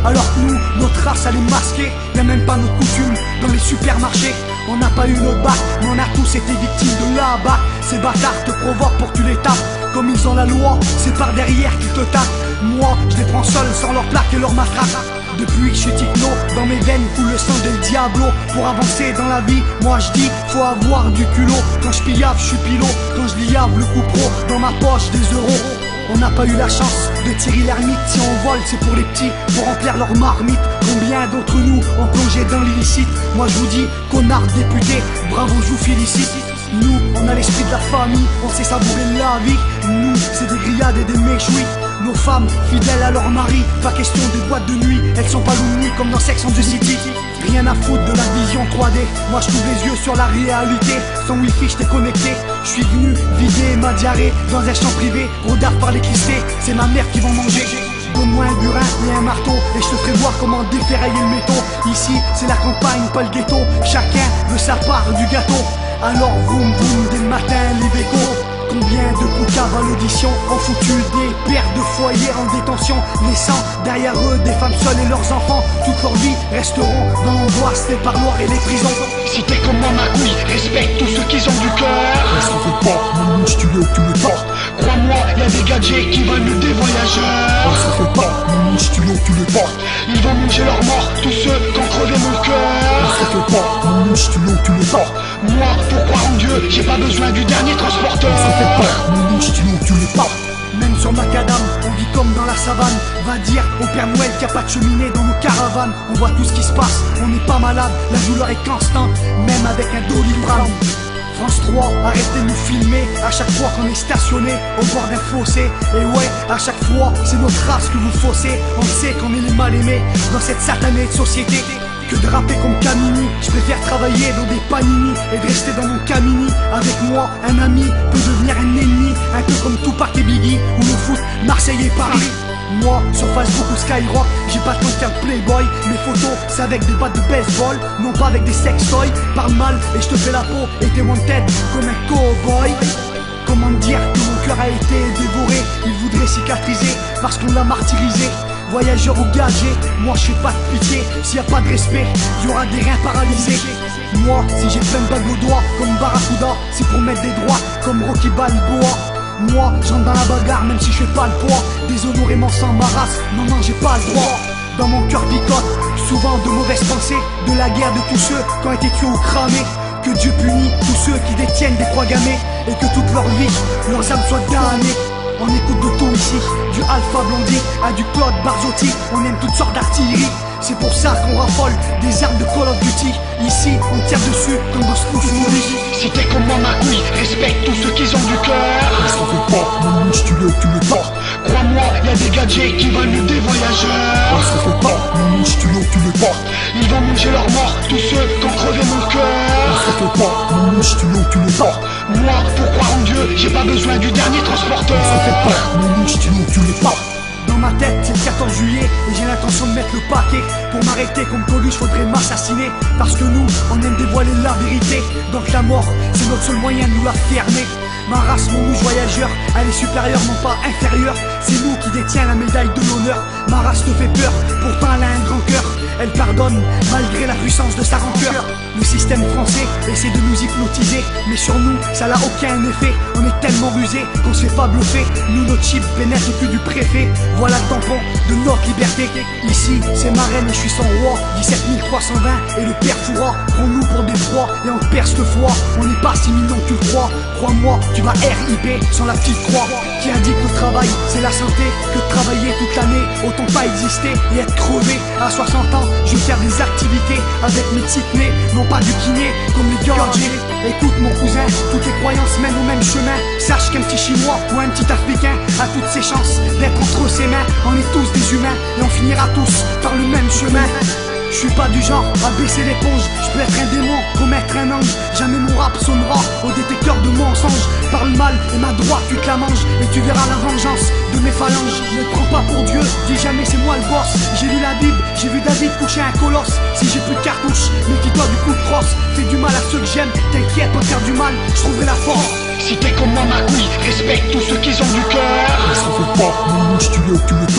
Alors que nous, notre race elle est masquée. Y'a même pas notre coutume dans les supermarchés. On n'a pas eu notre bac, mais on a tous été victimes de la bac. Ces bâtards te provoquent pour que tu les tapes. Comme ils ont la loi, c'est par derrière qu'ils te tapent. Moi, je les prends seuls sans leur plaque et leur matraque. Depuis que je suis techno, dans mes veines coule le sang del diablo. Pour avancer dans la vie, moi je dis, faut avoir du culot. Quand je pillave, je suis pilot. Quand je liave, le coup pro, dans ma poche des euros. On n'a pas eu la chance de tirer l'ermite. Si on vole, c'est pour les petits, pour remplir leur marmite. Combien d'entre nous ont plongé dans l'illicite? Moi je vous dis, connard député, bravo, je vous félicite. Nous, on a l'esprit de la famille, on sait savourer la vie. Nous, c'est des grillades et des méchouis. Nos femmes, fidèles à leur mari, pas question des boîtes de nuit. Elles sont pas lounies comme dans Sex and the City. Rien à foutre de la vision 3D. Moi je trouve les yeux sur la réalité. Sans wifi je t'ai connecté. Je suis venu vider ma diarrhée dans un champ privé. Regarde par les clistés, c'est ma mère qui va manger. Donne-moi un burin et un marteau et je te ferai voir comment déferrailler le métaux. Ici c'est la campagne, pas le ghetto. Chacun veut sa part du gâteau. Alors vroom vroom dès le matin les bécos. Combien de coucaves à l'audition ont foutu des pères de foyer en détention, laissant derrière eux des femmes seules et leurs enfants. Toute leur vie resteront dans l'angoisse des parloirs et les prisons. Si t'es comme moi ma couille, respecte tous ceux qui ont du cœur. Ça fait pas, mon mouche tu l'es, tu me portes. Crois-moi, y'a des gadgets qui veulent nous des voyageurs. Ça fait pas, mon mouche tu l'es, tu me portes. Ils vont manger leur mort, tous ceux qui ont crevé mon cœur. Ça fait pas, mon mouche tu l'es, tu me portes. Moi, pour croire en Dieu, j'ai pas besoin du dernier transporteur. Ça fait pas, mon mouche tu l'es, tu me portes. Même sur macadam, on vit comme dans la savane. Va dire au Père Noël qu'il n'y a pas de cheminée dans nos caravanes. On voit tout ce qui se passe, on n'est pas malade. La douleur est constante, même avec un Doliprane. France 3, arrêtez de nous filmer à chaque fois qu'on est stationné au bord d'un fossé. Et ouais, à chaque fois, c'est notre race que vous faussez. On sait qu'on est les mal aimés dans cette satanée de société. Que de rapper comme Camini, je préfère travailler dans des panini et de rester dans mon camini. Avec moi, un ami peut devenir un ennemi, un peu comme Tupac et Biggie ou le foot Marseille et Paris. Moi, sur Facebook ou Skyrock, j'ai pas le temps de faire playboy. Mes photos, c'est avec des battes de baseball, non pas avec des sextoys. Parle mal et je te fais la peau et t'es wanted comme un cowboy. Comment dire que mon cœur a été dévoré? Il voudrait cicatriser parce qu'on l'a martyrisé. Voyageur ou gagé, moi je fais pas de pitié. S'il y a pas de respect, y aura des reins paralysés. Moi, si j'ai plein de bagues aux doigts comme Barracuda, c'est pour mettre des droits comme Rocky Balboa. Moi, j'entre dans la bagarre même si je fais pas le poids. Déshonorément sans ma race, non non j'ai pas le droit. Dans mon cœur picote, souvent de mauvaises pensées, de la guerre de tous ceux qui ont été tués ou cramés. Que Dieu punit tous ceux qui détiennent des croix gammées et que toute leur vie, leurs âmes soient damnées. On écoute de tout ici, du Alpha Blondie à du Claude Barzotti. On aime toutes sortes d'artillerie, c'est pour ça qu'on raffole des armes de Call of Duty. Ici, on tire dessus comme dans Spoof Movie. Si t'es comme moi ma couille, respecte tous ceux qui ont du cœur. Ça fait pas, mon mouche tu l'es, tu me portes. Crois-moi, y'a des gadgets qui veulent nous des voyageurs. Ça fait pas, mon mouche tu l'es, tu me portes. Ils vont manger leur mort, tous ceux qui ont crevé mon cœur. Ça fait pas, mon mouche tu l'es, tu me portes. Moi, pour croire en Dieu, j'ai pas besoin du dernier transporteur. Ça fait pas, mon mouche tu l'es, tu me portes. Dans ma tête, c'est le 14 juillet et j'ai l'intention de mettre le paquet. Pour m'arrêter comme Coluche, faudrait m'assassiner. Parce que nous, on aime dévoiler la vérité. Donc la mort, c'est notre seul moyen de nous la fermer. Ma race, mon rouge voyageur, elle est supérieure, non pas inférieure. C'est nous qui détient la médaille de l'honneur. Ma race te fait peur, pourtant elle a un grand cœur. Elle pardonne malgré la puissance de sa rancœur. Le système français essaie de nous hypnotiser, mais sur nous ça n'a aucun effet. On est tellement rusés qu'on se fait pas bluffer. Nous notre chip pénètre au cul du préfet. Voilà le tampon de notre liberté. Ici c'est ma reine et je suis son roi. 17 320 et le père Foura prend-nous pour des proies et on perce le foie. On n'est pas si mignon que tu le crois. Crois-moi, tu vas RIP sans la petite croix qui indique que le travail c'est la santé. Que de travailler toute l'année, autant pas exister et être crevé. À 60 ans je vais faire des activités avec mes petites nez, non pas du kiné comme les Georgies. Écoute mon cousin, toutes les croyances mènent au même chemin. Sache qu'un petit chinois ou un petit africain a toutes ses chances d'être entre ses mains. On est tous des humains et on finira tous par le même chemin. Je suis pas du genre à baisser l'éponge. Je peux être un démon, commettre un ange. Jamais mon rap sonnera au détecteur de mensonges. Parle mal et ma droite tu te la manges. Et tu verras la vengeance de mes phalanges. Ne te prends pas pour Dieu, dis jamais c'est moi le boss. J'ai lu la Bible, j'ai vu David coucher un colosse. Si j'ai plus de cartouches, méfie-toi du coup de crosse. Fais du mal à ceux que j'aime, t'inquiète, pas faire du mal, je trouverai la force. Si t'es comme moi ma couille, respecte tous ceux qui ont du cœur. Ça fait pas, mon mouche tu l'es, tu me portes.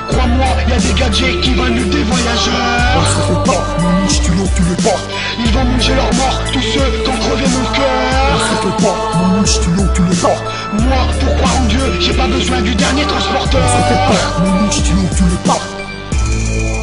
Crois-moi, y'a des gadgets qui veulent nous des voyageurs. On se fait pas, mon stylo tu l'es pas. Ils vont manger leur mort, tous ceux qui ont crevé mon On cœur. se fait pas, mon stylo tu l'es pas. Moi, pour croire en Dieu, j'ai pas besoin du dernier On se transporteur. fait pas, mon stylo tu l'es pas.